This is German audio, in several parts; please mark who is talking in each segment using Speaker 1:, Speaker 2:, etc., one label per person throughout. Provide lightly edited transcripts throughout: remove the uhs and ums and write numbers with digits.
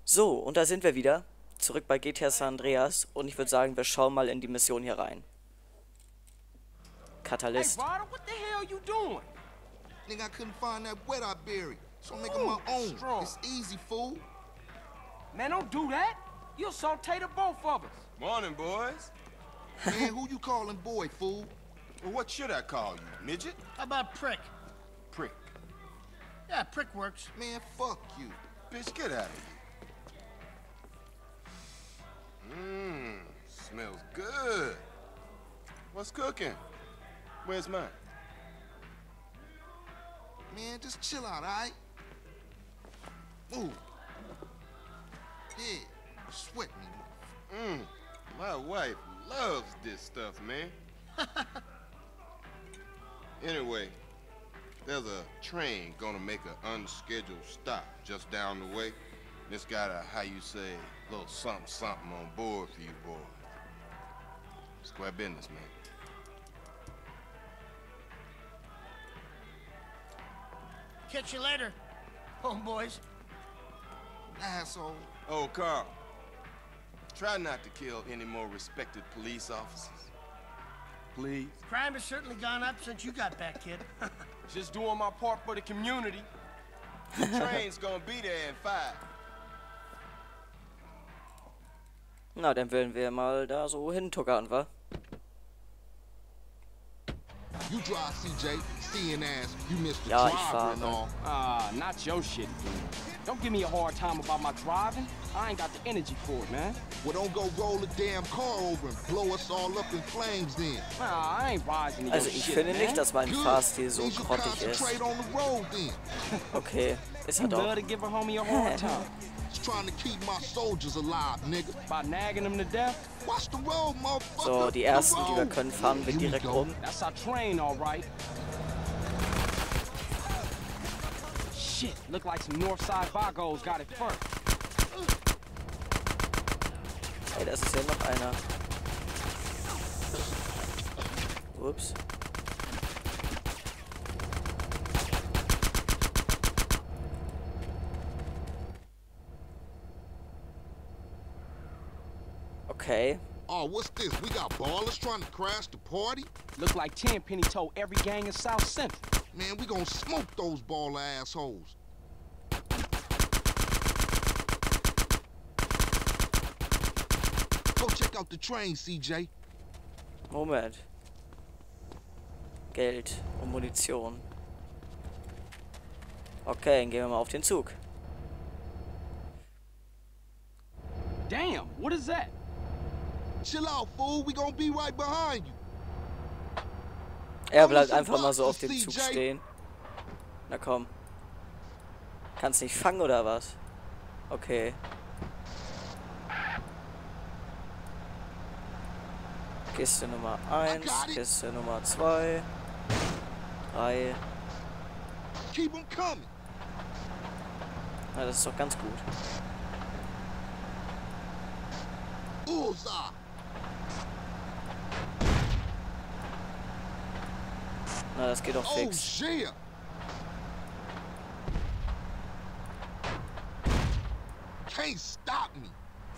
Speaker 1: So, und da sind wir wieder. Zurück bei GTA San Andreas. Und ich würde sagen, wir schauen mal in die Mission hier rein. Catalyst.
Speaker 2: Hey, Ryder, what the hell you doing?
Speaker 3: Nigga, I couldn't find that wet I buried. So I'm making my own.
Speaker 2: Strong.
Speaker 3: It's easy, fool.
Speaker 2: Man, don't do that. You'll saute the both of us.
Speaker 4: Morning, boys.
Speaker 3: Man, who you calling boy, fool?
Speaker 4: Well, what should I call you, midget?
Speaker 5: How about prick?
Speaker 4: Prick.
Speaker 5: Yeah, prick works.
Speaker 3: Man, fuck you.
Speaker 4: Bitch, get out of here. Smells good. What's cooking? Where's mine?
Speaker 3: Man, just chill out, alright? Move. Yeah, sweat me.
Speaker 4: My wife loves this stuff, man. Anyway, there's a train gonna make an unscheduled stop just down the way. It's got a, how you say, little something on board for you boys. Square business, man.
Speaker 5: Catch you later, homeboys.
Speaker 3: Asshole.
Speaker 4: Oh, Carl, try not to kill any more respected police officers. Please.
Speaker 5: Crime has certainly gone up since you got back, kid.
Speaker 2: Just doing my part for the community.
Speaker 4: The train's gonna be there in 5.
Speaker 1: Na, dann werden wir mal da so hintuckern, wa?
Speaker 3: You drive, CJ. Seeing ass, you missed the
Speaker 1: Ja, ich
Speaker 3: driver
Speaker 1: fahre.
Speaker 3: and all.
Speaker 2: Not your shit, dude. Don't give me a hard time about my driving. I ain't got the energy for it, man.
Speaker 3: Well, don't go roll the damn car over and blow us all up in flames then.
Speaker 2: Nah, I ain't rising to
Speaker 1: Also
Speaker 2: your
Speaker 1: ich
Speaker 2: shit,
Speaker 1: finde
Speaker 2: man.
Speaker 1: nicht, dass mein
Speaker 3: Good.
Speaker 1: Fahrstil so
Speaker 3: Means you
Speaker 1: grottig ist.
Speaker 3: concentrate on the road then.
Speaker 1: Okay, ist er
Speaker 2: You love
Speaker 1: doch.
Speaker 2: to give a homie a hard time.
Speaker 3: Just trying to keep my soldiers alive, nigga.
Speaker 2: By nagging them to death.
Speaker 3: Watch the road, motherfucker.
Speaker 1: So, die
Speaker 3: The
Speaker 1: ersten, die wir
Speaker 3: road.
Speaker 1: können, fahren wir
Speaker 3: Here we
Speaker 1: direkt
Speaker 3: go.
Speaker 1: um.
Speaker 2: That's our train, all right. Shit, look like some Northside Vagos got it first.
Speaker 1: Ey, da ist ja noch einer. Ups. Okay.
Speaker 3: Oh, what's this? We got ballers trying to crash the party?
Speaker 2: Look like Tenpenny told every gang in South Central.
Speaker 3: Man, we gonna smoke those baller assholes. Go check out the train, CJ.
Speaker 1: Moment. Geld und Munition. Okay, dann gehen wir mal auf den Zug.
Speaker 2: Damn, what is that?
Speaker 3: Chill out, fool. We gonna be right behind you.
Speaker 1: Er bleibt einfach mal so auf dem Zug stehen. Na komm. Kannst nicht fangen oder was? Okay. Kiste Nummer 1, Kiste Nummer 2, 3.
Speaker 3: Keep them coming.
Speaker 1: Na, das ist doch ganz gut.
Speaker 3: Bullseye.
Speaker 1: Na, das geht doch
Speaker 3: Oh,
Speaker 1: fix.
Speaker 3: yeah. Can't stop me.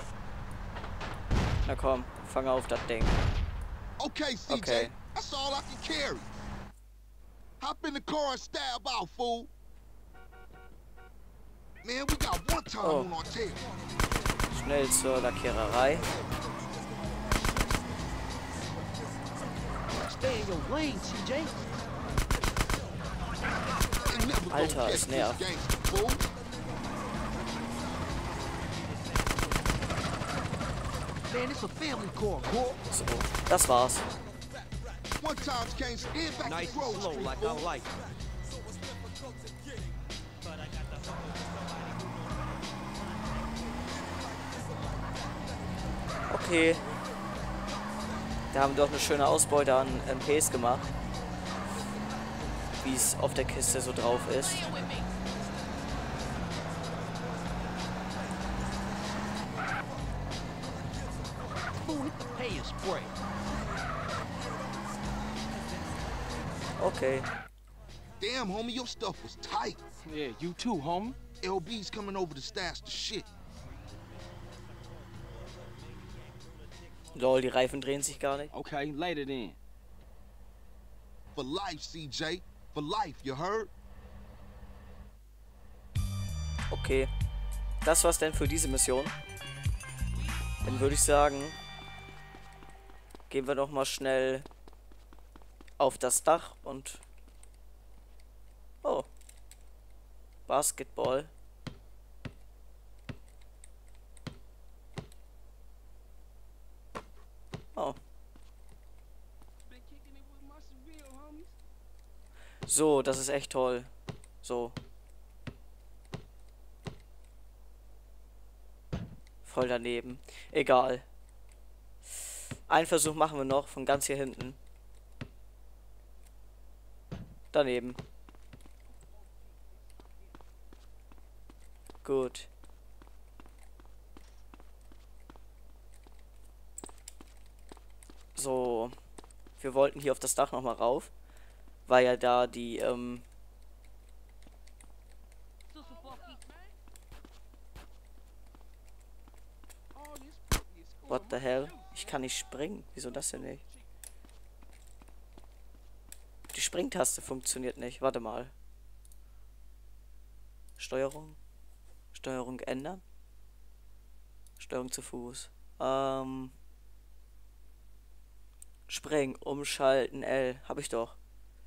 Speaker 1: Na komm, fang auf das Ding.
Speaker 3: Okay, CJ.
Speaker 1: Okay.
Speaker 3: That's all I can carry. Hop in the car and stab out, fool. Man, we got one time
Speaker 1: Oh.
Speaker 3: on our tail.
Speaker 1: Schnell zur Lackiererei.
Speaker 5: Stay in your lane, CJ.
Speaker 3: Ain't never gonna
Speaker 1: Alter,
Speaker 3: catch
Speaker 1: es
Speaker 3: this
Speaker 1: nervt.
Speaker 3: gangster, fool.
Speaker 5: Man, it's a family car, boy.
Speaker 1: So, das war's.
Speaker 3: One time can't stand back
Speaker 5: Nice
Speaker 3: to Grove
Speaker 5: and slow,
Speaker 3: Street,
Speaker 5: like
Speaker 3: fool.
Speaker 5: I like.
Speaker 1: Okay. Da haben wir doch eine schöne Ausbeute an MPs gemacht. Wie es auf der Kiste so drauf ist.
Speaker 5: Fool, hit the pay and spray.
Speaker 1: Okay.
Speaker 3: Damn, homie, your stuff was tight.
Speaker 2: Yeah, you too, homie.
Speaker 3: LB's coming over to stash the shit.
Speaker 1: Lol, die Reifen drehen sich gar nicht.
Speaker 2: Okay, later then.
Speaker 3: For life, CJ. For life, you heard?
Speaker 1: Okay. Das war's denn für diese Mission. Dann würde ich sagen, gehen wir doch mal schnell auf das Dach und... Oh. Basketball. Oh. So, das ist echt toll. So. Voll daneben. Egal. Einen Versuch machen wir noch von ganz hier hinten. Daneben. Gut. So. Wir wollten hier auf das Dach nochmal rauf. Weil ja da die, What the hell? Ich kann nicht springen. Wieso das denn nicht? Die Springtaste funktioniert nicht. Warte mal. Steuerung. Steuerung ändern. Steuerung zu Fuß. Springen, umschalten, L. Hab ich doch.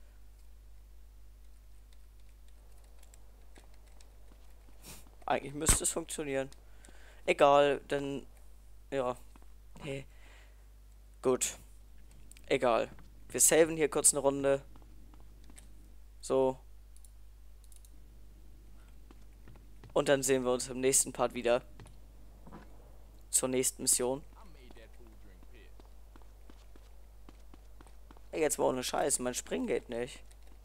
Speaker 1: Eigentlich müsste es funktionieren. Egal, denn... Ja. Hey. Gut. Egal. Wir saven hier kurz eine Runde. So. Und dann sehen wir uns im nächsten Part wieder. Zur nächsten Mission. Ey, jetzt mal ohne Scheiß. Mein Springen geht nicht.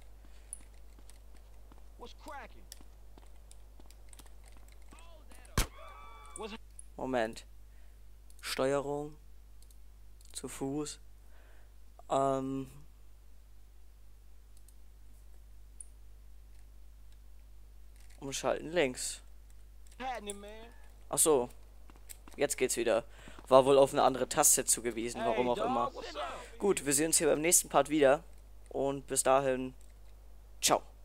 Speaker 1: Moment. Steuerung. Zu Fuß. Umschalten links. Ach so. Jetzt geht's wieder. War wohl auf eine andere Taste zugewiesen, warum auch immer. Gut, wir sehen uns hier beim nächsten Part wieder. Und bis dahin. Ciao.